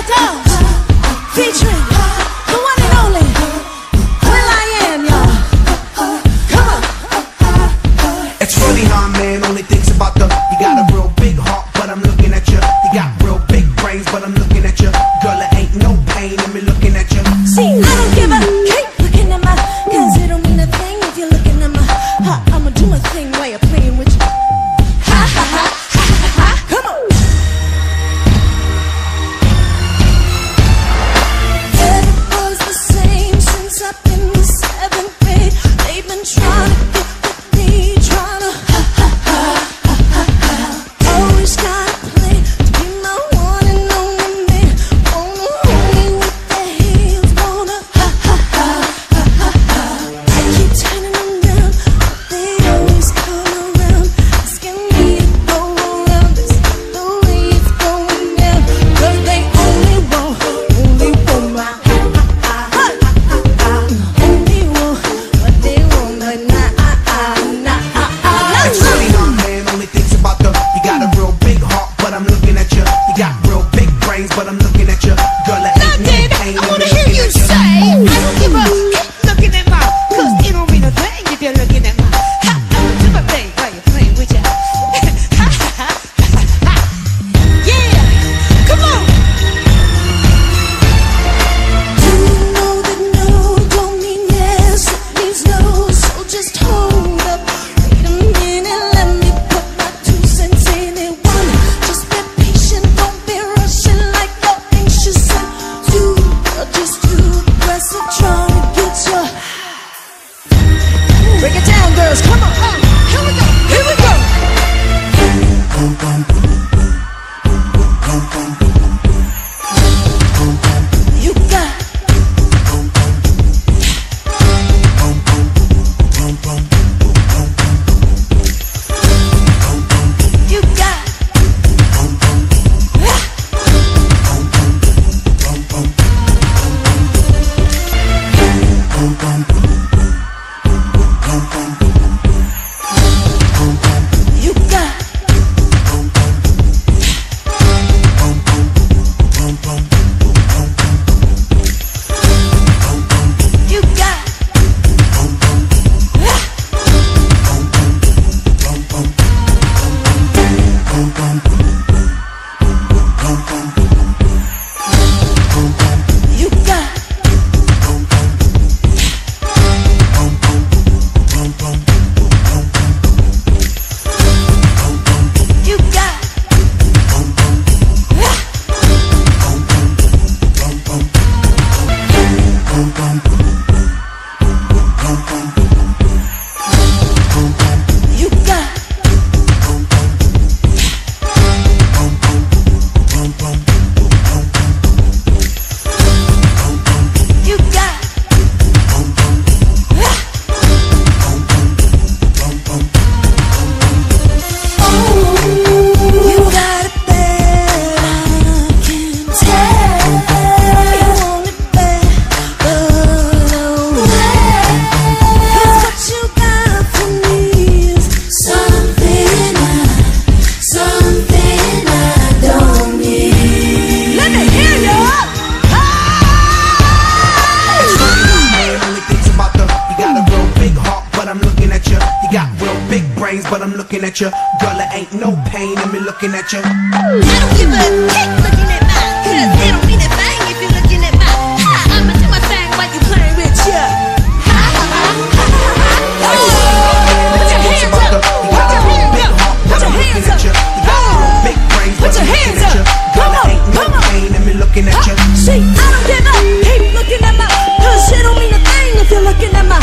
Dolls, featuring the one and only will.i.am, y'all. Come on. It's funny how a man only thinks about the. You got a real big heart, but I'm looking at you. You got real big brains, but I'm looking at you. Girl, it ain't no pain in me looking at you. See, I don't give a keep looking at my, cause it don't mean a thing if you're looking at my. I'ma do my thing while you're playing with you. Ha ha ha ha ha ha. Come on. Everybody's the same since I've been in 7th grade. They've been trying to get with me, trying to ha ha ha ha ha ha. Always gotta play to be my one and only man. Wanna hold me with their hands, wanna ha ha ha ha ha ha. I keep turning them down, but they always come around, asking me to go around. This is the way it's going down, 'cause they only want my ha ha ha ha ha ha. Only want what they want, but nah. It's funny how a man only thinks about the. You got a real big heart, but I'm looking at you. You got real big brains, but I'm looking at you. Girl, it ain't no London, pain I in wanna me hear looking you at you. say, I don't give a looking at my, 'cause it don't mean a thing if you're looking at my. I'ma do my thing while you're playing with ya. Yeah, come on. Do you know that no don't mean yes, it means no, so just hold up. Wait a minute, let me put my 2 cents in it. One, just be patient, don't be rushing like you're anxious. And 2, you're just too aggressive, trying to get your. Break it down, girls, come on. Here we go, here we go. You got. You got. You got. You got. You got. You got. You got. You got. You got it bad, I can tell. You want it bad, but away. 'Cause what you got for me is something I don't need. Let me hear you. It's funny how a man only thinks about the. You got a real big heart, but I'm looking at you. You got real big brains, but I'm looking at you. Girl, it ain't no pain in me looking at you. I don't give a kick looking at mine, 'cause it don't mean a thing if you're looking at mine. I'ma do my thing while you playing with ya. Ha ha ha ha ha ha. Put your hands up, put your hands up, put your hands up. Put your hands up. Come on, come on. Looking at you. See, I don't give a keep looking at my, 'cause it don't mean a thing if you're looking at my.